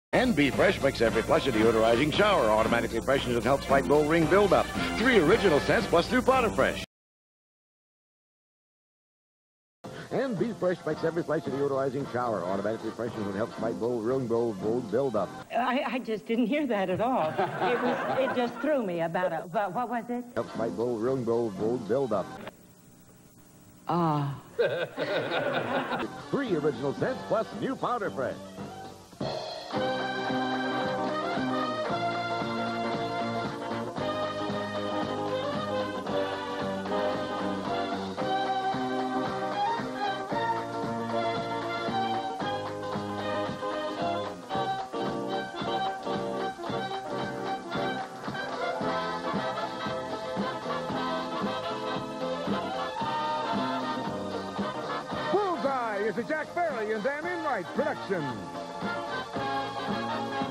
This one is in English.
And Be Fresh makes every flush a deodorizing shower. Automatically freshens and helps fight gold ring buildup. 3 original scents plus new powder fresh. And Be Fresh makes every flush a deodorizing shower. Automatically freshens and helps fight gold ring buildup. I just didn't hear that at all. It just threw me about what was it? Helps fight gold ring buildup. Ah. 3 original scents plus new powder fresh. Bullseye is a Jack Barry and Dan Enright production.